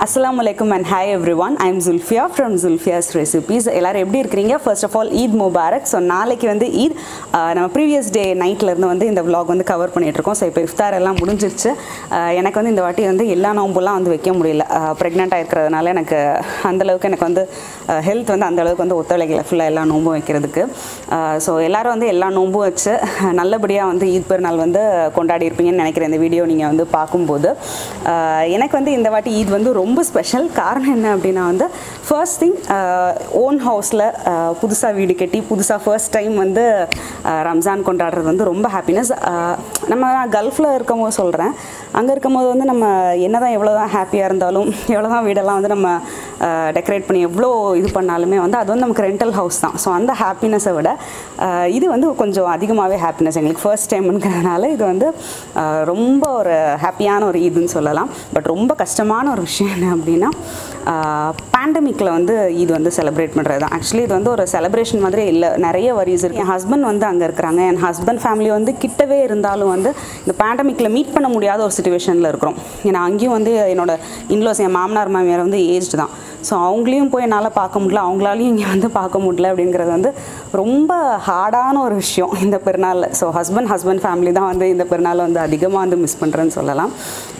Assalamualaikum and hi everyone. I am Zulfia from Zulfia's Recipes. எல்லாரும் எப்படி இருக்கீங்க? First of all, Eid Mubarak. So நாளைக்கு வந்து Eid நம்ம previous day nightல இருந்து வந்து இந்த vlog வந்து கவர் பண்ணிட்டு இருக்கோம். So இப்போ இஃப்தார் எல்லாம் முடிஞ்சிருச்சு. எனக்கு வந்து இந்த வாட்டி வந்து எல்லா நோம்புலாம் வந்து வைக்க முடியல. பிரெக்னன்ட் ஆயிருக்கிறதுனால எனக்கு அந்த அளவுக்கு எனக்கு வந்து ஹெல்த் வந்து அந்த அளவுக்கு வந்து ஒத்துழைக்கல ஃபுல்லா எல்லா நோம்பும் வைக்கிறதுக்கு. ஸோ எல்லாரும் வந்து எல்லா நோம்பும் வச்சு நல்லபடியாக வந்து ஈத் பெருநாள் வந்து கொண்டாடி இருப்பீங்கன்னு நினைக்கிறேன். இந்த வீடியோ நீங்கள் வந்து பார்க்கும்போது எனக்கு வந்து இந்த வாட்டி ஈத் வந்து ரொம்ப ஸ்பெஷல். காரணம் என்ன அப்படின்னா வந்து ஃபர்ஸ்ட் திங் ஓன் ஹவுஸில் புதுசாக வீடு கட்டி புதுசாக ஃபர்ஸ்ட் டைம் வந்து ரம்ஜான் கொண்டாடுறது வந்து ரொம்ப ஹாப்பினஸ். நம்ம கல்ஃபில் இருக்கும் போது சொல்கிறேன், அங்கே இருக்கும் போது வந்து நம்ம என்ன தான் எவ்வளோ தான் ஹாப்பியாக இருந்தாலும் எவ்வளோ தான் வீடெல்லாம் வந்து நம்ம டெக்கரேட் பண்ணி எவ்வளோ இது பண்ணாலுமே வந்து அது வந்து நமக்கு ரெண்டல் ஹவுஸ் தான். ஸோ அந்த ஹாப்பினஸை விட இது வந்து கொஞ்சம் அதிகமாகவே ஹாப்பினஸ் எங்களுக்கு ஃபர்ஸ்ட் டைம்ங்கிறதுனால இது வந்து ரொம்ப ஒரு ஹாப்பியான ஒரு இதுன்னு சொல்லலாம். பட் ரொம்ப கஷ்டமான ஒரு விஷயம் என்ன அப்படின்னா பேண்டமிக்கில் வந்து இது வந்து செலிப்ரேட் பண்ணுறது தான். ஆக்சுவலி இது வந்து ஒரு செலிப்ரேஷன் மாதிரி இல்லை, நிறைய வரிஸ் இருக்குது. என் ஹஸ்பண்ட் வந்து அங்கே இருக்கிறாங்க. என் ஹஸ்பண்ட் ஃபேமிலி வந்து கிட்டவே இருந்தாலும் வந்து இந்த பேண்டமிக்கில் மீட் பண்ண முடியாத ஒரு சிச்சுவேஷனில் இருக்கிறோம். ஏன்னா அங்கேயும் வந்து என்னோட இன்லாஸ் என் மாமனார் மாமியார் வந்து ஏஜ்டு தான். ஸோ அவங்களையும் போய் என்னால் பார்க்க முடியல, அவங்களாலையும் இங்கே வந்து பார்க்க முடியல அப்படிங்கிறது வந்து ரொம்ப ஹார்டான ஒரு விஷயம் இந்த பெருநாளில். ஸோ ஹஸ்பண்ட் ஃபேமிலி தான் வந்து இந்த பெருநாளை வந்து அதிகமாக வந்து மிஸ் பண்ணுறேன்னு சொல்லலாம்.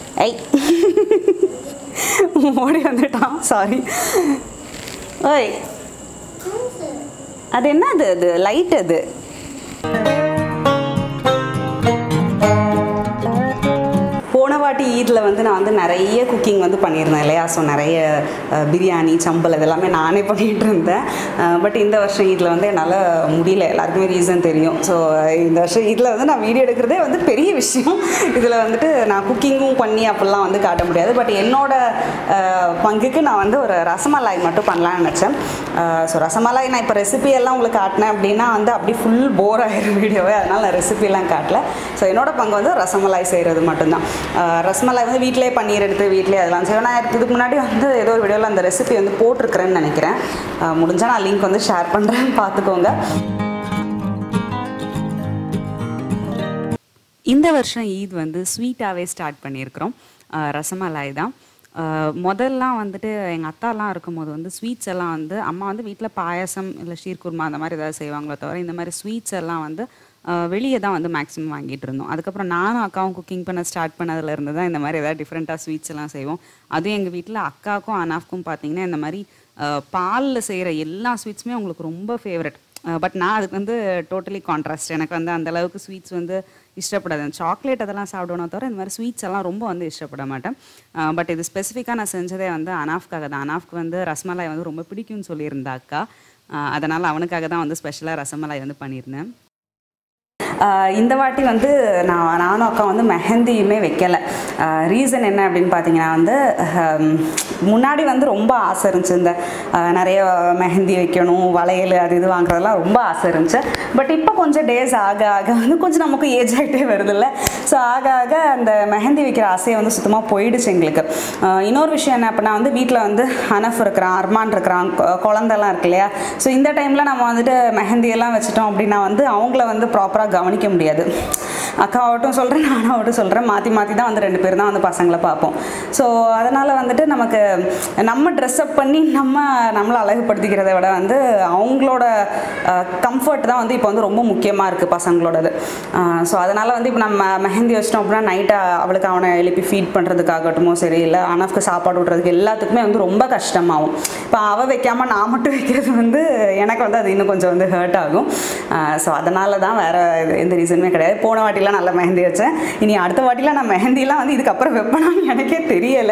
ஓடி வந்துட்டான், சாரி. ஓய், அது என்ன அது லைட் அது போன வாட்டி ஈதில் வந்து நான் வந்து நிறைய குக்கிங் வந்து பண்ணியிருந்தேன் இல்லையா. ஸோ நிறைய பிரியாணி சம்பல் இதெல்லாமே நானே பண்ணிகிட்டு இருந்தேன். பட் இந்த வருஷம் ஈதில் வந்து என்னால் முடியல, எல்லாருக்குமே ரீசன் தெரியும். ஸோ இந்த வருஷம் ஈதில் வந்து நான் வீடியோ எடுக்கிறதே வந்து பெரிய விஷயம். இதில் வந்துட்டு நான் குக்கிங்கும் பண்ணி அப்படிலாம் வந்து காட்ட முடியாது. பட் என்னோட பங்குக்கு நான் வந்து ஒரு ரசமலாய் மட்டும் பண்ணலான்னு நினச்சேன். ஸோ ரசமலாய் நான் இப்போ ரெசிபியெல்லாம் உங்களுக்கு காட்டினேன் அப்படின்னா வந்து அப்படி ஃபுல் போர் ஆகிடும் வீடியோவே, அதனால் நான் ரெசிபிலாம் காட்டல. ஸோ என்னோட பங்கு வந்து ரசமலாய் செய்கிறது மட்டும்தான். ரசமலாய் வந்து வீட்டிலே பன்னீர் எடுத்து வீட்டிலே அதெல்லாம் செய்வேன். நான் இதுக்கு முன்னாடி வந்து ஏதோ ஒரு வீடியோவில் அந்த ரெசிபி வந்து போட்டிருக்கிறேன்னு நினைக்கிறேன். முடிஞ்சால் நான் லிங்க் வந்து ஷேர் பண்ணுறேன், பார்த்துக்கோங்க. இந்த வருஷம் ஈத் வந்து ஸ்வீட்டாகவே ஸ்டார்ட் பண்ணியிருக்கிறோம். ரசமலாய் தான். முதல்லாம் வந்துட்டு எங்கள் அத்தாலாம் இருக்கும்போது வந்து ஸ்வீட்ஸ் எல்லாம் வந்து அம்மா வந்து வீட்டில் பாயசம் இல்லை ஷீர்குர்மா அந்த மாதிரி ஏதாவது செய்வாங்களோ தவிர இந்த மாதிரி ஸ்வீட்ஸ் எல்லாம் வந்து வெளியே தான் வந்து மேக்ஸிமம் வாங்கிட்டு இருந்தோம். அதுக்கப்புறம் நானும் அக்காவும் குக்கிங் பண்ண ஸ்டார்ட் பண்ணதுலேருந்து தான் இந்த மாதிரி ஏதாவது டிஃப்ரெண்ட்டாக ஸ்வீட்ஸ் எல்லாம் செய்வோம். அதுவும் எங்கள் வீட்டில் அக்காவுக்கும் அனாஃப்க்கும் பார்த்தீங்கன்னா இந்த மாதிரி பாலில் செய்கிற எல்லா ஸ்வீட்ஸுமே அவங்களுக்கு ரொம்ப ஃபேவரட். பட் நான் அதுக்கு வந்து டோட்டலி கான்ட்ராஸ்ட். எனக்கு வந்து அந்தளவுக்கு ஸ்வீட்ஸ் வந்து இஷ்டப்படாது. சாக்லேட் அதெல்லாம் சாப்பிடணும் தவிர இந்த மாதிரி ஸ்வீட்ஸ் எல்லாம் ரொம்ப வந்து இஷ்டப்பட மாட்டேன். பட் இது ஸ்பெசிஃபிக்காக நான் செஞ்சதே வந்து அனாஃப்காக தான். அனாஃப்க்கு வந்து ரசமலாய் வந்து ரொம்ப பிடிக்கும்னு சொல்லியிருந்தா அக்கா. அதனால் அவனுக்காக தான் வந்து ஸ்பெஷலாக ரசமலாய் வந்து பண்ணியிருந்தேன். இந்த வாட்டி வந்து நானும் அக்கா வந்து மெஹந்தியுமே வைக்கலை. ரீசன் என்ன அப்படின்னு பார்த்தீங்கன்னா வந்து முன்னாடி வந்து ரொம்ப ஆசை இருந்துச்சு, இந்த நிறைய மெஹந்தி வைக்கணும் வளையல் அது இது வாங்குறதெல்லாம் ரொம்ப ஆசை இருந்துச்சு. பட் இப்போ கொஞ்சம் டேஸ் ஆக ஆக வந்து கொஞ்சம் நமக்கு ஏஜ் ஆகிட்டே வருதில்ல. ஸோ ஆக ஆக அந்த மெஹந்தி வைக்கிற ஆசையை வந்து சுத்தமாக போயிடுச்சு எங்களுக்கு. இன்னொரு விஷயம் என்ன அப்படின்னா வந்து வீட்டில் வந்து அனஃப் இருக்கிறான், அர்மான் இருக்கிறான், குழந்தெல்லாம் இருக்கு இல்லையா. ஸோ இந்த டைமில் நம்ம வந்துட்டு மெஹந்தியெல்லாம் வச்சுட்டோம் அப்படின்னா வந்து அவங்கள வந்து ப்ராப்பராக கவனிக்க முடியாது. அக்காவாகட்டும் சொல்கிறேன், நானாகட்டும் சொல்கிறேன், மாற்றி மாற்றி தான் வந்து 2 பேர் தான் வந்து பசங்களை பார்ப்போம். ஸோ அதனால் வந்துட்டு நமக்கு நம்ம ட்ரெஸ்அப் பண்ணி நம்மளை அழகுபடுத்திக்கிறத விட வந்து அவங்களோட கம்ஃபர்ட் தான் வந்து இப்போ வந்து ரொம்ப முக்கியமாக இருக்குது பசங்களோடது. ஸோ அதனால் வந்து இப்போ நம்ம மெஹந்தி வச்சிட்டோம் அப்படின்னா நைட்டை அவளுக்கு அவனை எழுப்பி ஃபீட் பண்ணுறதுக்காகட்டுமோ சரி, இல்லை அனஃப்க்கு சாப்பாடு விட்றதுக்கு எல்லாத்துக்குமே வந்து ரொம்ப கஷ்டமாகும். இப்போ அவள் வைக்காமல் நான் மட்டும் வைக்கிறது வந்து எனக்கு வந்து அது இன்னும் கொஞ்சம் வந்து ஹர்ட் ஆகும். ஸோ அதனால தான் வேறு எந்த ரீசனுமே கிடையாது. போன வாட்டிலாம் நல்லா மெஹந்தி வச்சேன். இனி அடுத்த வாட்டிலாம் நான் மெஹந்திலாம் வந்து இதுக்கப்புறம் வைப்பேனான்னு எனக்கே தெரியலை.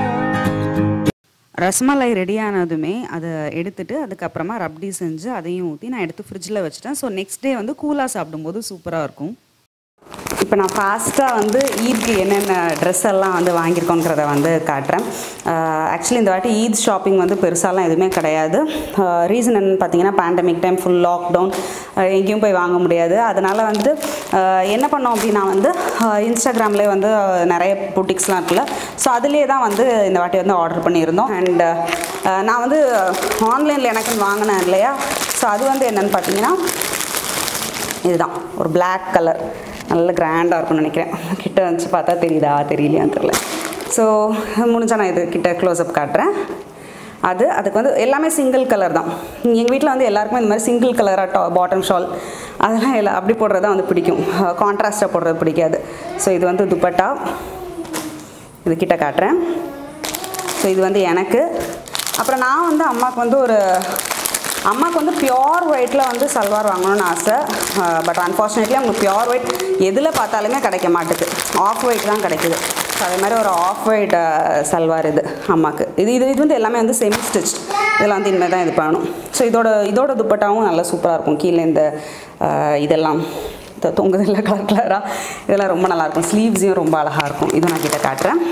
ரசமலாய் ரெடி ஆனதுமே அதை எடுத்துகிட்டு அதுக்கப்புறமா ரப்டி செஞ்சு அதையும் ஊற்றி நான் எடுத்து ஃப்ரிட்ஜில் வச்சுட்டேன். ஸோ நெக்ஸ்ட் டே வந்து கூலாக சாப்பிடும்போது சூப்பராக இருக்கும். இப்போ நான் ஃபாஸ்ட்டாக வந்து ஈத்க்கு என்னென்ன ட்ரெஸ் எல்லாம் வந்து வாங்கியிருக்கோங்கிறத வந்து காட்டுறேன். ஆக்சுவலி இந்த வாட்டி ஈத் ஷாப்பிங் வந்து பெருசாலாம் எதுவுமே கிடையாது. ரீசன் என்னென்னு பார்த்தீங்கன்னா பேண்டமிக் டைம் ஃபுல் லாக்டவுன், எங்கேயும் போய் வாங்க முடியாது. அதனால் வந்து என்ன பண்ணோம் அப்படின்னா வந்து இன்ஸ்டாகிராம்லேயே வந்து நிறைய புட்டிக்ஸ்லாம் இருக்குல்ல. ஸோ அதுலேயே தான் வந்து இந்த வாட்டி வந்து ஆர்டர் பண்ணியிருந்தோம். அண்ட் நான் வந்து ஆன்லைனில் எனக்குன்னு வாங்கினேன் இல்லையா. ஸோ அது வந்து என்னென்னு பார்த்தீங்கன்னா இதுதான் ஒரு பிளாக் கலர், நல்ல கிராண்டாக இருக்கும்னு நினைக்கிறேன். கிட்ட வந்துச்சு பார்த்தா தெரியுதா தெரியலையான்னு தெரியல. ஸோ முடிஞ்சா நான் இது கிட்ட க்ளோஸ்அப் காட்டுறேன். அதுக்கு வந்து எல்லாமே சிங்கிள் கலர் தான். எங்கள் வீட்டில் வந்து எல்லாருக்குமே இந்த மாதிரி சிங்கிள் கலராக பாட்டம் ஷால் அதெல்லாம் அப்படி போடுறது தான் வந்து பிடிக்கும். கான்ட்ராஸ்ட்டாக போடுறது பிடிக்காது. ஸோ இது வந்து துப்பட்டா, இது கிட்ட காட்டுறேன். ஸோ இது வந்து எனக்கு. அப்புறம் நான் வந்து அம்மாவுக்கு வந்து பியோர் ஒயிட்டில் வந்து சல்வார் வாங்கணும்னு ஆசை. பட் அன்ஃபார்ச்சுனேட்லி அவங்களுக்கு பியோர் ஒயிட் எதில் பார்த்தாலுமே கிடைக்க மாட்டுது. ஆஃப் ஒயிட் தான் கிடைக்குது. ஸோ அதே மாதிரி ஒரு ஆஃப் ஒயிட் சல்வார் இது அம்மாவுக்கு. இது வந்து எல்லாமே வந்து செமி ஸ்டிச். இதெல்லாம் வந்து இனிமேல் தான் இது பண்ணணும். ஸோ இதோட துப்பட்டாவும் நல்லா சூப்பராக இருக்கும். கீழே இந்த இதெல்லாம் தொங்குதில்ல கலராக இதெல்லாம் ரொம்ப நல்லாயிருக்கும். ஸ்லீவ்ஸையும் ரொம்ப அழகாக இருக்கும். இதுவும் நான் கிட்ட காட்டுறேன்.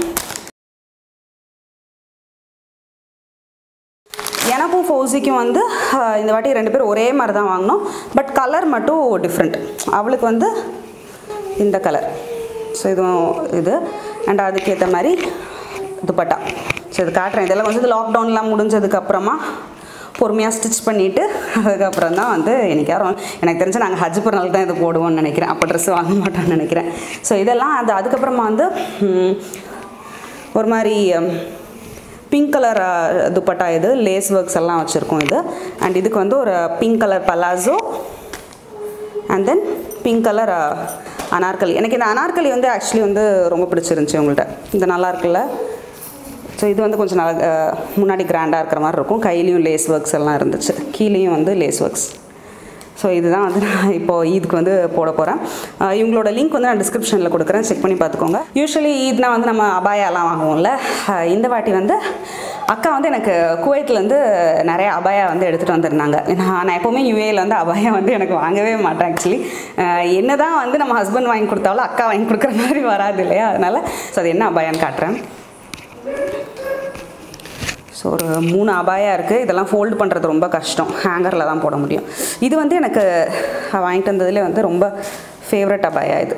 எனக்கும் ஃபௌசிக்கும் வந்து இந்த வாட்டி 2 பேரும் ஒரே மாதிரி தான் வாங்கினோம். பட் கலர் மட்டும் டிஃப்ரெண்ட். அவளுக்கு வந்து இந்த கலர். ஸோ இது அண்ட் அதுக்கேற்ற மாதிரி துப்பட்டா. ஸோ இது காட்டுறேன். இதெல்லாம் வந்து லாக்டவுன்லாம் முடிஞ்சதுக்கப்புறமா பொறுமையாக ஸ்டிச் பண்ணிவிட்டு அதுக்கப்புறம் தான் வந்து எனக்கு தெரிஞ்சு நாங்கள் ஹஜ் பிறநாள் தான் இது போடுவோம்னு நினைக்கிறேன். அப்போ ட்ரெஸ் வாங்க மாட்டோம்னு நினைக்கிறேன். ஸோ இதெல்லாம் அதுக்கப்புறமா வந்து ஒரு மாதிரி பிங்க் கலர் துப்பட்டா. இது லேஸ் ஒர்க்ஸ் எல்லாம் வச்சுருக்கோம் இது. அண்ட் இதுக்கு வந்து ஒரு pink colour palazzo and then pink colour anarkali. எனக்கு இந்த அனார்கலி வந்து ஆக்சுவலி வந்து ரொம்ப பிடிச்சிருந்துச்சி உங்கள்கிட்ட. இது நல்லா இருக்குல்ல. ஸோ இது வந்து கொஞ்சம் நல்லா முன்னாடி கிராண்டாக இருக்கிற மாதிரி இருக்கும். கையிலையும் லேஸ் ஒர்க்ஸ் எல்லாம் இருந்துச்சு, கீழேயும் வந்து லேஸ் ஒர்க்ஸ். ஸோ இதுதான் வந்து நான் இப்போது ஈதுக்கு வந்து போட போகிறேன். இவங்களோட லிங்க் வந்து நான் டிஸ்கிரிப்ஷனில் கொடுக்குறேன், செக் பண்ணி பார்த்துக்கோங்க. யூஸ்வலி ஈத்னா வந்து நம்ம அபாயாலாம் வாங்குவோம்ல. இந்த வாட்டி வந்து அக்கா வந்து எனக்கு குவைத்லேருந்து நிறைய அபாயா வந்து எடுத்துகிட்டு வந்திருந்தாங்க. நான் எப்போவுமே யூஏயில் வந்து அபாயா வந்து எனக்கு வாங்கவே மாட்டேன் ஆக்சுவலி. என்ன தான் வந்து நம்ம ஹஸ்பண்ட் வாங்கி கொடுத்தாலும் அக்கா வாங்கி கொடுக்குற மாதிரி வராது இல்லையா, அதனால். ஸோ அது என்ன அபாயான்னு காட்டுறேன். ஸோ ஒரு 3 அபாயா இருக்குது. இதெல்லாம் ஃபோல்டு பண்ணுறது ரொம்ப கஷ்டம், ஹேங்கரில் தான் போட முடியும். இது வந்து எனக்கு வாங்கிட்டு வந்ததுலேயே வந்து ரொம்ப ஃபேவரட் அபாயா இது.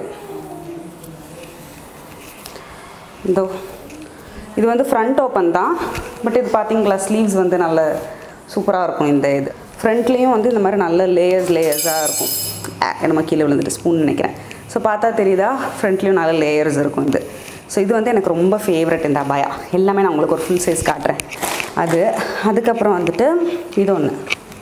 இது வந்து ஃப்ரண்ட் ஓப்பன் தான். பட் இது பார்த்தீங்களா, ஸ்லீவ்ஸ் வந்து நல்ல சூப்பராக இருக்கும். இது ஃப்ரண்ட்லேயும் வந்து இந்த மாதிரி நல்ல லேயர்ஸாக இருக்கும். நம்ம கீழே விழுந்துட்டு ஸ்பூன் நினைக்கிறேன். ஸோ பார்த்தா தெரியுதா, ஃப்ரண்ட்லேயும் நல்ல லேயர்ஸ் இருக்கும் இது. ஸோ இது வந்து எனக்கு ரொம்ப ஃபேவரட் இந்த அபாயா. எல்லாமே நான் உங்களுக்கு ஒரு ஃபுல் சைஸ் காட்டுறேன். அதுக்கப்புறம் வந்துட்டு இது ஒன்று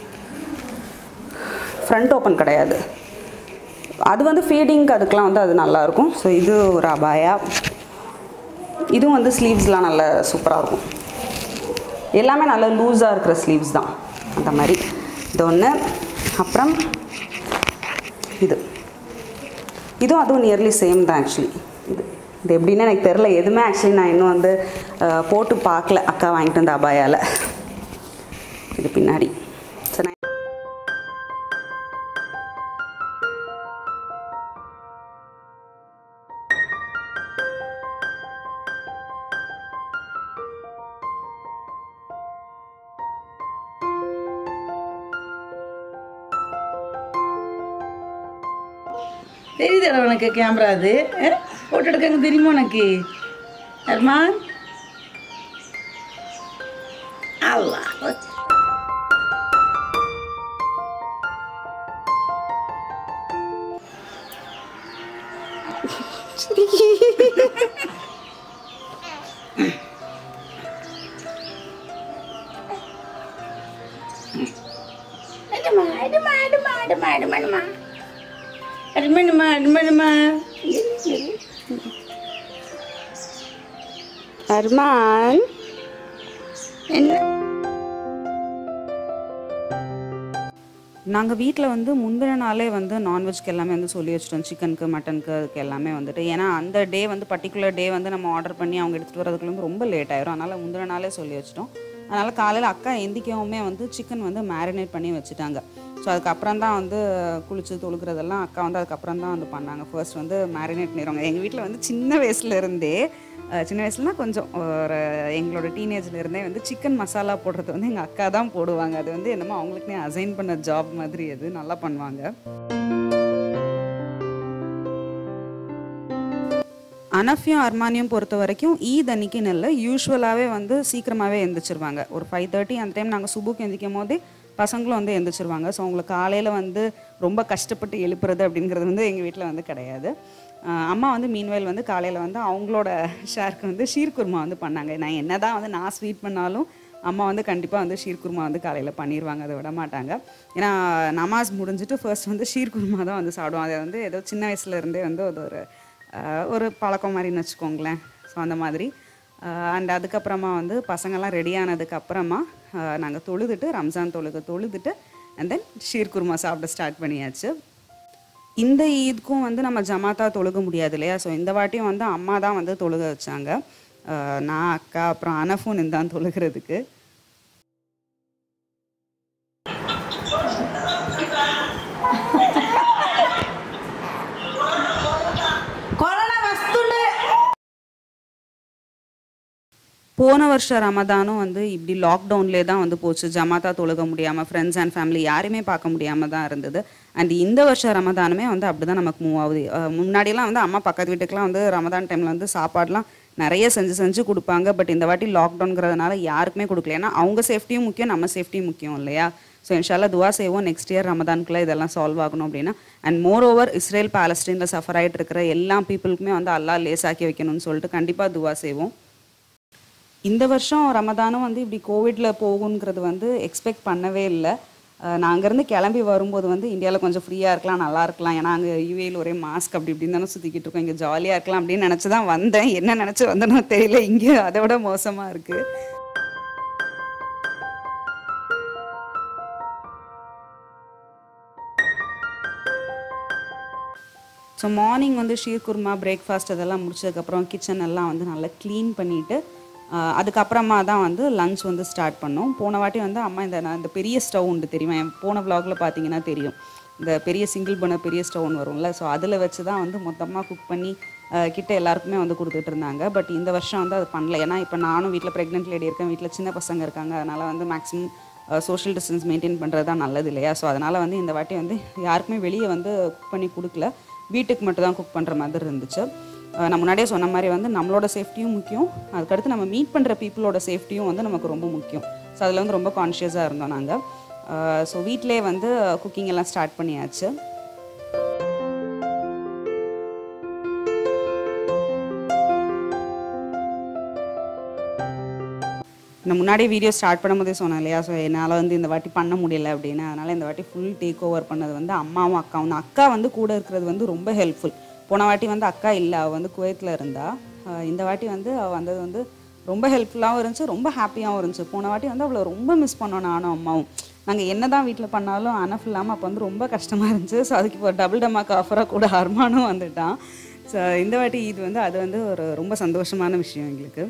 ஃப்ரண்ட் ஓப்பன் கிடையாது, அது வந்து ஃபீடிங்க்கு அதுக்கெலாம் வந்து அது நல்லாயிருக்கும். ஸோ இது ஒரு அபாயா. இதுவும் வந்து ஸ்லீவ்ஸ்லாம் நல்ல சூப்பராக இருக்கும். எல்லாமே நல்ல லூஸாக இருக்கிற ஸ்லீவ்ஸ் தான் அந்த மாதிரி. இது ஒன்று. அப்புறம் இதுவும் அதுவும் நியர்லி சேம் தான் ஆக்சுவலி. இது எப்படின்னா எனக்கு தெரில, எதுவுமே ஆக்சுவலி நான் இன்னும் வந்து போட்டு பார்க்கல அக்கா வாங்கிட்டு வந்த அபாயால். இது பின்னாடி. சரி, தெரியுது உனக்கு கேமரா அது போட்டோ எடுக்கங்க தெரியுமா உனக்கு? அர்மான் அல்லா அர்மான் என்ன நாங்கள் வீட்டில் வந்து முந்தின நாளே வந்து நான்வெஜ்க்கு எல்லாமே வந்து சொல்லி வச்சிட்டோம். சிக்கனுக்கு மட்டனுக்கு அதுக்கு எல்லாமே வந்துட்டு. ஏன்னா அந்த டே வந்து பர்டிகுலர் டே வந்து நம்ம ஆர்டர் பண்ணி அவங்க எடுத்துகிட்டு வரதுக்குள்ள வந்து ரொம்ப லேட் ஆயிரும். அதனால் முந்தின நாளே சொல்லி வச்சிட்டோம். அதனால் காலையில் அக்கா எந்திக்கவுமே வந்து சிக்கன் வந்து மேரினேட் பண்ணி வச்சுட்டாங்க. ஸோ அதுக்கப்புறம் தான் வந்து குளிச்சு தொழுகிறதெல்லாம் அக்கா வந்து அதுக்கப்புறம் தான் வந்து பண்ணாங்க. ஃபர்ஸ்ட் வந்து மேரினேட் பண்ணிடுவாங்க. எங்கள் வீட்டில் வந்து சின்ன வயசுலனா கொஞ்சம் ஒரு எங்களோட டீனேஜ்லேருந்தே வந்து சிக்கன் மசாலா போடுறது வந்து எங்கள் அக்கா தான் போடுவாங்க. அது வந்து என்னமோ அவங்களுக்குனே அசைன் பண்ண ஜாப் மாதிரி அது நல்லா பண்ணுவாங்க. அனஃபியும் அர்மானியும் பொறுத்த வரைக்கும் ஈத் அன்னைக்குன்னு இல்லை, யூஸ்வலாகவே வந்து சீக்கிரமாகவே எழுந்திரிச்சிருவாங்க. ஒரு 5:30 அந்த டைம் நாங்கள் சுபுக்கு எந்திக்கும் போதே பசங்களும் வந்து எழுந்திரிச்சிருவாங்க. ஸோ அவங்களுக்கு காலையில் வந்து ரொம்ப கஷ்டப்பட்டு எழுப்புறது அப்படிங்கிறது வந்து எங்கள் வீட்டில் வந்து கிடையாது. அம்மா வந்து மீன்வேல் வந்து காலையில் வந்து அவங்களோட ஷேருக்கு வந்து ஷீர் குருமா வந்து பண்ணாங்க. நான் என்ன தான் வந்து நான் ஸ்வீட் பண்ணாலும் அம்மா வந்து கண்டிப்பாக வந்து ஷீர் குருமா வந்து காலையில் பண்ணிடுவாங்க, அதை விட மாட்டாங்க. ஏன்னா நமாஸ் முடிஞ்சுட்டு ஃபர்ஸ்ட் வந்து ஷீர் குருமா தான் வந்து சாப்பிடுவோம். அதை வந்து ஏதோ சின்ன வயசுலேருந்தே வந்து அது ஒரு பழக்கம் மாதிரின்னு வச்சுக்கோங்களேன். ஸோ அந்த மாதிரி அண்ட் அதுக்கப்புறமா வந்து பசங்கள்லாம் ரெடி ஆனதுக்கப்புறமா நாங்கள் தொழுதுட்டு ரம்ஜான் தொழுதுட்டு அண்ட் தென் ஷீர் குருமா சாப்பிட ஸ்டார்ட் பண்ணியாச்சு. இந்த ஈத்க்கும் வந்து நம்ம ஜமாத்தா தொழுக முடியாது இல்லையா? ஸோ இந்த வாட்டியும் வந்து அம்மா தான் வந்து தொழுக வச்சாங்க. நான் அக்கா அப்புறம் அனஃபும் நின்றான் தொழுகிறதுக்கு. போன வருஷம் ரமதானும் வந்து இப்படி லாக்டவுன்லேயே தான் வந்து போச்சு. ஜமாத்தா தொழுக முடியாமல், ஃப்ரெண்ட்ஸ் அண்ட் ஃபேமிலி யாரையுமே பார்க்க முடியாமல் தான் இருந்தது. அண்ட் இந்த வருஷம் ரமதானுமே வந்து அப்படி தான் நமக்கு மூவ் ஆகுது. முன்னாடிலாம் வந்து அம்மா பக்கத்து வீட்டுக்கெலாம் வந்து ரமதான் டைமில் வந்து சாப்பாடெலாம் நிறைய செஞ்சு கொடுப்பாங்க. பட் இந்த வாட்டி லாக்டவுன்கிறதுனால யாருக்குமே கொடுக்கல. ஏன்னா அவங்க சேஃப்டியும் முக்கியம், நம்ம சேஃப்டியும் முக்கியம் இல்லையா? ஸோ இன்ஷால்லா துவா செய்வோம் நெக்ஸ்ட் இயர் ரமதானுக்குள்ளே இதெல்லாம் சால்வ் ஆகணும் அப்படின்னா. அண்ட் மோர் ஓவர் இஸ்ரேல் பாலஸ்டீனில் சஃபர் ஆகிட்டு இருக்கிற எல்லா பீப்புளுக்குமே வந்து அல்லாஹ் லேசாக்கி வைக்கணும்னு சொல்லிட்டு கண்டிப்பாக துவா செய்வோம். இந்த வருஷம் ரமதானும் வந்து இப்படி கோவிடில் போகுங்கிறது வந்து எக்ஸ்பெக்ட் பண்ணவே இல்லை. நான் அங்கேருந்து கிளம்பி வரும்போது வந்து இந்தியாவில் கொஞ்சம் ஃப்ரீயாக இருக்கலாம், நல்லா இருக்கலாம். ஏன்னா அங்கே யூஏயில் ஒரே மாஸ்க் அப்படி இப்படின்னு தானே சுற்றிக்கிட்டு இருக்கோம். இங்கே ஜாலியாக இருக்கலாம் அப்படின்னு நினச்சி தான் வந்தேன். என்ன நினச்சி வந்தேனோ தெரியல, இங்கே அதை விட மோசமாக இருக்குது. ஸோ மார்னிங் வந்து ஷீர் குருமா பிரேக்ஃபாஸ்ட் அதெல்லாம் முடிச்சதுக்கப்புறம் கிச்சன் எல்லாம் வந்து நல்லா க்ளீன் பண்ணிவிட்டு அதுக்கப்புறமா தான் வந்து லன்ச் வந்து ஸ்டார்ட் பண்ணோம். போன வாட்டி வந்து அம்மா இந்த பெரிய ஸ்டவ் உண்டு தெரியுமா? போன விலாகில் பார்த்தீங்கன்னா தெரியும், இந்த பெரிய சிங்கிள் பர்னர் பெரிய ஸ்டவ்னு வரும்ல. ஸோ அதில் வச்சு தான் வந்து மொத்தமாக குக் பண்ணி கிட்ட எல்லாருக்குமே வந்து கொடுத்துட்டு இருந்தாங்க. பட் இந்த வருஷம் வந்து அது பண்ணல. ஏன்னா இப்போ நானும் வீட்டில் ப்ரெக்னென்ட் லேடி இருக்கேன், வீட்டில் சின்ன பசங்க இருக்காங்க. அதனால் வந்து மேக்ஸிமம் சோஷியல் டிஸ்டன்ஸ் மெயின்டைன் பண்ணுறது தான் நல்லது இல்லையா? ஸோ அதனால் வந்து இந்த வாட்டி வந்து யாருக்குமே வெளியே வந்து குக் பண்ணி கொடுக்கல, வீட்டுக்கு மட்டும் தான் குக் பண்ணுற மாதிரி இருந்துச்சு. நான் முன்னாடியே சொன்ன மாதிரி வந்து நம்மளோட சேஃப்டியும் முக்கியம், அதுக்கடுத்து நம்ம மீட் பண்ணுற பீப்புளோட சேஃப்டியும் வந்து நமக்கு ரொம்ப முக்கியம். ஸோ அதில் வந்து ரொம்ப கான்ஷியஸாக இருந்தோம் நாங்கள். ஸோ வீட்டிலே வந்து குக்கிங் எல்லாம் ஸ்டார்ட் பண்ணியாச்சு. நான் முன்னாடியே வீடியோ ஸ்டார்ட் பண்ணும்போதே சொன்னேன் இல்லையா? ஸோ என்னால் வந்து இந்த வாட்டி பண்ண முடியல அப்படின்னு. அதனால் இந்த வாட்டி ஃபுல் டேக் ஓவர் பண்ணது வந்து அம்மாவும் அக்காவும். அக்கா வந்து கூட இருக்கிறது வந்து ரொம்ப ஹெல்ப்ஃபுல். போன வாட்டி வந்து அக்கா இல்லை, அவள் வந்து குவைத்தில் இருந்தா. இந்த வாட்டி வந்து அவள் வந்தது வந்து ரொம்ப ஹெல்ப்ஃபுல்லாகவும் இருந்துச்சு, ரொம்ப ஹாப்பியாகவும் இருந்துச்சு. போன வாட்டி வந்து அவளை ரொம்ப மிஸ் பண்ணோம் நானும் அம்மாவும். நாங்கள் என்ன தான் வீட்டில் பண்ணாலும் அனஃப் இல்லாமல் அப்போ வந்து ரொம்ப கஷ்டமாக இருந்துச்சு. ஸோ அதுக்கு இப்போ டபுள் டமாக்கு ஆஃபராக கூட அர்மானும் வந்துட்டான். ஸோ இந்த வாட்டி இது வந்து அது வந்து ஒரு ரொம்ப சந்தோஷமான விஷயம் எங்களுக்கு.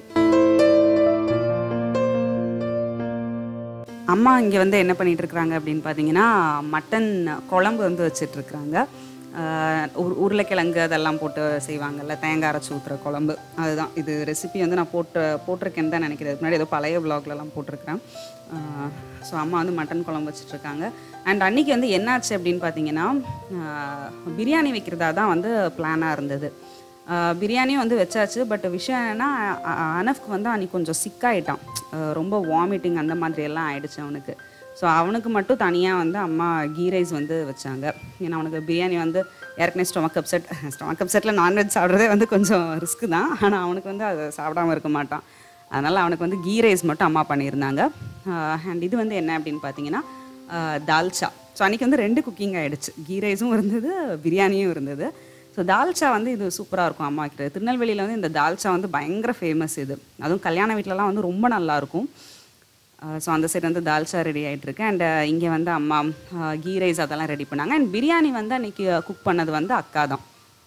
அம்மா இங்கே வந்து என்ன பண்ணிகிட்ருக்குறாங்க அப்படின்னு பார்த்தீங்கன்னா, மட்டன் குழம்பு வந்து வச்சிட்ருக்குறாங்க. உருளைக்கிழங்கு அதெல்லாம் போட்டு செய்வாங்கள்ல, தேங்காய் அரைச்சி ஊற்றுற குழம்பு. அதுதான் இது ரெசிபி வந்து நான் போட்டிருக்கேன்னு தான் நினைக்கிறேன். முன்னாடி ஏதோ பழைய விலாக்லலாம் போட்டிருக்கிறேன். ஸோ அம்மா வந்து மட்டன் குழம்பு வச்சிட்ருக்காங்க. அண்ட் அன்றைக்கி வந்து என்னாச்சு அப்படின்னு பார்த்தீங்கன்னா, பிரியாணி வைக்கிறதா தான் வந்து பிளானாக இருந்தது. பிரியாணியும் வந்து வச்சாச்சு. பட் விஷயம் என்னென்னா, அனஃப்க்கு வந்து அன்றைக்கி கொஞ்சம் சிக்காயிட்டான். ரொம்ப வாமிட்டிங் அந்த மாதிரி எல்லாம் ஆயிடுச்சு அவனுக்கு. ஸோ அவனுக்கு மட்டும் தனியாக வந்து அம்மா கீ ரைஸ் வந்து வச்சாங்க. ஏன்னா அவனுக்கு பிரியாணி வந்து ஏற்கனவே ஸ்டொமக் அப்செட்டில் நான்வெஜ் சாப்பிட்றதே வந்து கொஞ்சம் ரிஸ்க்கு தான். ஆனால் அவனுக்கு வந்து அதை சாப்பிடாமல் இருக்க மாட்டான். அதனால் அவனுக்கு வந்து கீ ரைஸ் மட்டும் அம்மா பண்ணியிருந்தாங்க. அண்ட் இது வந்து என்ன அப்படின்னு பார்த்தீங்கன்னா, தால்ச்சா. ஸோ அன்றைக்கி வந்து 2 குக்கிங் ஆகிடுச்சு. கீ ரைஸும் இருந்தது, பிரியாணியும் இருந்தது. ஸோ தால்ச்சா வந்து இது சூப்பராக இருக்கும் அம்மா வைக்கிறது. திருநெல்வேலியில் வந்து இந்த தால்ச்சா வந்து பயங்கர ஃபேமஸ் இது. அதுவும் கல்யாண வீட்டிலலாம் வந்து ரொம்ப நல்லாயிருக்கும். ஸோ அந்த சைடு வந்து தால்ச்சா ரெடி ஆகிட்டுருக்கு. அண்ட் இங்கே வந்து அம்மா கீ ரைஸ் அதெல்லாம் ரெடி பண்ணாங்க. அண்ட் பிரியாணி வந்து அன்றைக்கி குக் பண்ணது வந்து அக்கா தான்.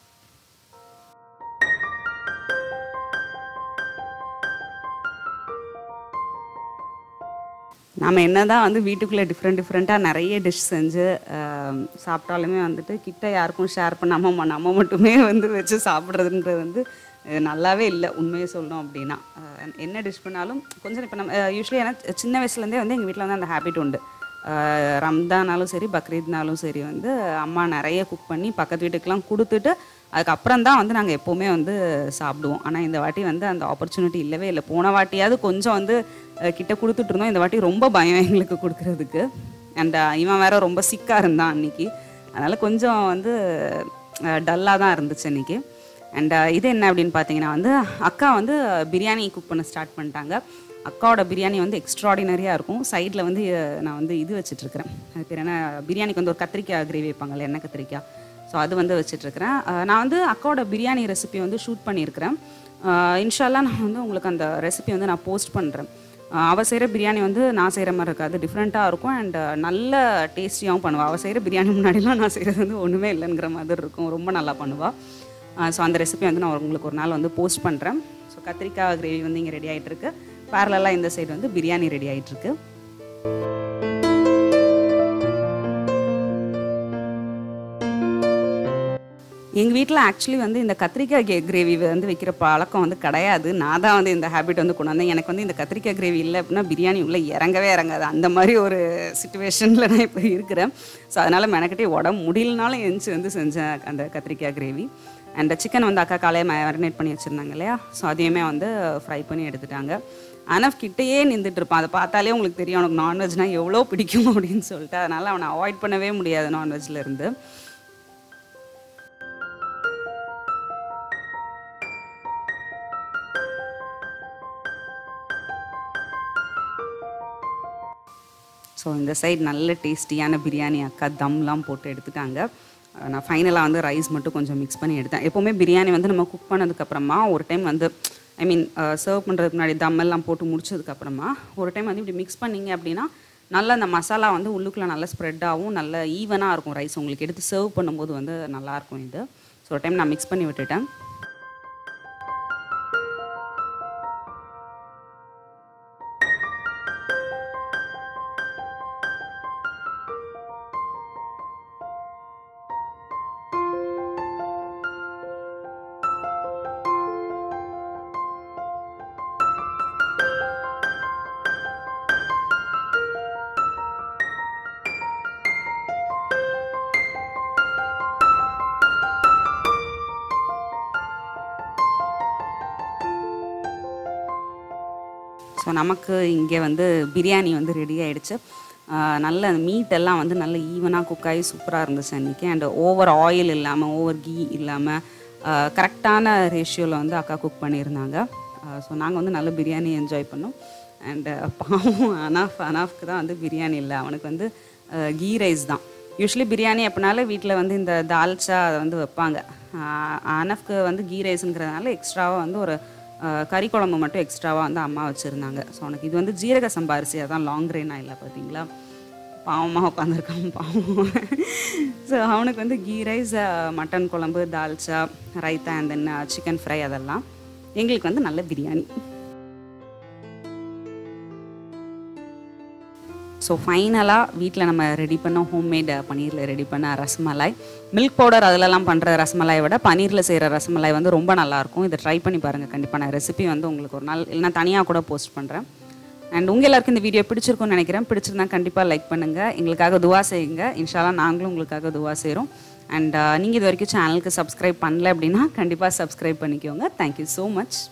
நம்ம என்ன தான் வந்து வீட்டுக்குள்ளே டிஃப்ரெண்ட்டாக நிறைய டிஷ் செஞ்சு சாப்பிட்டாலுமே வந்துட்டு கிட்ட யாருக்கும் ஷேர் பண்ணாமல் நம்ம மட்டுமே வந்து வச்சு சாப்பிட்றதுன்றது வந்து நல்லாவே இல்லை, உண்மையை சொல்லணும் அப்படின்னா. என்ன டிஷ் பண்ணாலும் கொஞ்சம் இப்போ நம்ம யூஸ்வலி ஏன்னா சின்ன வயசுலேருந்தே வந்து எங்கள் வீட்டில் வந்து அந்த ஹேபிட் உண்டு. ரம்தானாலும் சரி பக்ரீத்னாலும் சரி வந்து அம்மா நிறைய குக் பண்ணி பக்கத்து வீட்டுக்கெலாம் கொடுத்துட்டு அதுக்கப்புறம் தான் வந்து நாங்கள் எப்போவுமே வந்து சாப்பிடுவோம். ஆனால் இந்த வாட்டி வந்து அந்த ஆப்பர்ச்சுனிட்டி இல்லவே இல்லை. போன வாட்டியாவது கொஞ்சம் வந்து கிட்ட கொடுத்துட்ருந்தோம். இந்த வாட்டி ரொம்ப பயம் எங்களுக்கு கொடுக்குறதுக்கு. அண்ட் இவன் வேறு ரொம்ப சிக்காக இருந்தான் அன்றைக்கி. அதனால் கொஞ்சம் வந்து டல்லாக தான் இருந்துச்சு அன்றைக்கி. அண்ட் இது என்ன அப்படின்னு பார்த்தீங்கன்னா வந்து அக்கா வந்து பிரியாணி குக் பண்ண ஸ்டார்ட் பண்ணிட்டாங்க. அக்காவோட பிரியாணி வந்து எக்ஸ்ட்ராடினரியாக இருக்கும். சைடில் வந்து நான் வந்து இது வச்சிட்ருக்கிறேன், அது பேர் என்ன, பிரியாணிக்கு வந்து ஒரு கத்திரிக்காய் கிரேவி வைப்பாங்கள்ல, எண்ணெய் கத்திரிக்காய். ஸோ அது வந்து வச்சிட்ருக்கிறேன். நான் வந்து அக்காவோட பிரியாணி ரெசிபி வந்து ஷூட் பண்ணியிருக்கிறேன். இன்ஷால்லா நான் வந்து உங்களுக்கு அந்த ரெசிபி வந்து நான் போஸ்ட் பண்ணுறேன். அவள் செய்கிற பிரியாணி வந்து நான் செய்கிற மாதிரி இருக்காது, டிஃப்ரெண்ட்டாக இருக்கும். அண்ட் நல்ல டேஸ்டியாகவும் பண்ணுவாள். அவள் செய்கிற பிரியாணி முன்னாடிலாம் நான் செய்கிறது வந்து ஒன்றுமே இல்லைங்கிற மாதிரி இருக்கும், ரொம்ப நல்லா பண்ணுவாள். ஸோ அந்த ரெசிபி வந்து நான் உங்களுக்கு ஒரு நாள் வந்து போஸ்ட் பண்ணுறேன். ஸோ கத்திரிக்காய் கிரேவி வந்து இங்கே ரெடி ஆகிட்டுருக்கு. பேரலாக இந்த சைடு வந்து பிரியாணி ரெடி ஆகிட்டுருக்கு. எங்கள் வீட்டில் ஆக்சுவலி வந்து இந்த கத்திரிக்காய் கிரேவி வந்து வைக்கிற பழக்கம் வந்து கிடையாது. நான் தான் வந்து இந்த ஹேபிட் வந்து கொண்டு வந்தேன். எனக்கு வந்து இந்த கத்திரிக்காய் கிரேவி இல்லை அப்படின்னா பிரியாணி உள்ளே இறங்கவே இறங்காது. அந்த மாதிரி ஒரு சிச்சுவேஷனில் நான் இப்போ இருக்கிறேன். ஸோ அதனால் மெனக்கிட்டே உடம்பு முடியலனாலும் எழுந்துச்சி வந்து செஞ்சேன் அந்த கத்திரிக்காய் கிரேவி. அண்ட் சிக்கன் வந்து அக்கா காலையை மேரினேட் பண்ணி வச்சுருந்தாங்க இல்லையா, ஸோ அதையுமே வந்து ஃப்ரை பண்ணி எடுத்துட்டாங்க. ஆனால் கிட்டேயே நின்றுட்டு இருப்பான். அதை பார்த்தாலே உங்களுக்கு தெரியும் அவனுக்கு நான்வெஜ்னால் எவ்வளோ பிடிக்கும் அப்படின்னு சொல்லிட்டு. அதனால் அவனை அவாய்ட் பண்ணவே முடியாது நான்வெஜ்ல இருந்து. ஸோ இந்த சைடு நல்ல டேஸ்டியான பிரியாணி அக்கா தம்லாம் போட்டு எடுத்துட்டாங்க. நான் ஃபைனலாக வந்து ரைஸ் மட்டும் கொஞ்சம் மிக்ஸ் பண்ணி எடுத்தேன். எப்போவுமே பிரியாணி வந்து நம்ம குக் பண்ணதுக்கப்புறமா ஒரு டைம் வந்து சர்வ் பண்ணுறதுக்கு முன்னாடி தம்மெல்லாம் போட்டு முடிச்சதுக்கப்புறமா ஒரு டைம் வந்து இப்படி மிக்ஸ் பண்ணிங்க அப்படின்னா நல்லா அந்த மசாலா வந்து உள்ளுக்குள்ளே நல்லா ஸ்ப்ரெட் ஆகும், நல்ல ஈவனாக இருக்கும் ரைஸ். உங்களுக்கு எடுத்து சர்வ் பண்ணும்போது வந்து நல்லாயிருக்கும் இது. ஸோ ஒரு டைம் நான் மிக்ஸ் பண்ணி விட்டுட்டேன். ஸோ நமக்கு இங்கே வந்து பிரியாணி வந்து ரெடி ஆகிடுச்சு. நல்ல மீட்டெல்லாம் வந்து நல்ல ஈவனாக குக் ஆகி சூப்பராக இருந்துச்சு அன்றைக்கி. அண்ட் ஓவர் ஆயில் இல்லாமல் ஓவர் கீ இல்லாமல் கரெக்டான ரேஷியோவில் வந்து அக்கா குக் பண்ணியிருந்தாங்க. ஸோ நாங்கள் வந்து நல்ல பிரியாணி என்ஜாய் பண்ணோம். அண்டு பாவம் அனாஃப்க்கு தான் வந்து பிரியாணி இல்லை, அவனுக்கு வந்து கீ ரைஸ் தான். யூஸ்வலி பிரியாணி அப்படினாலே வீட்டில் வந்து இந்த தால்ச்சா அதை வந்து வைப்பாங்க. அனாஃப்க்கு வந்து கீ ரைஸுங்கிறதுனால எக்ஸ்ட்ராவாக வந்து ஒரு கறி குழம்பு மட்டும் எக்ஸ்ட்ராவாக வந்து அம்மா வச்சுருந்தாங்க. ஸோ அவனுக்கு இது வந்து ஜீரக சம்பா அரிசி, அதான் லாங் கிரெயினாக இல்லை பார்த்தீங்களா, பாவமாக உட்காந்துருக்கான் பாவம். ஸோ அவனுக்கு வந்து கீ ரைஸ், மட்டன் குழம்பு, தால்ச்சா, raita and then chicken fry, அதெல்லாம். எங்களுக்கு வந்து நல்ல பிரியாணி. ஸோ ஃபைனலாக வீட்டில் நம்ம ரெடி பண்ண ஹோம்மேட் பன்னீரில் ரெடி பண்ண ரசமலாய், மில்க் பவுடர் அதிலலாம் பண்ணுற ரசமலாயை விட பன்னீரில் செய்கிற ரசமலாய் வந்து ரொம்ப நல்லாயிருக்கும். இதை ட்ரை பண்ணி பாருங்கள் கண்டிப்பாக. நான் ரெசிபி வந்து உங்களுக்கு ஒரு நாள் இல்லைனா தனியாக கூட போஸ்ட் பண்ணுறேன். அண்ட் உங்கள் எல்லாருக்கும் இந்த வீடியோ பிடிச்சிருக்குன்னு நினைக்கிறேன். பிடிச்சிருந்தா கண்டிப்பாக லைக் பண்ணுங்கள், எங்களுக்காக துவா செய்யுங்க. இன்ஷால்லா நாங்களும் உங்களுக்காக துவா செய்கிறோம். அண்ட் நீங்கள் இது வரைக்கும் சேனலுக்கு சப்ஸ்கிரைப் பண்ணல அப்படின்னா கண்டிப்பாக சப்ஸ்கிரைப் பண்ணிக்கோங்க. Thank you so much.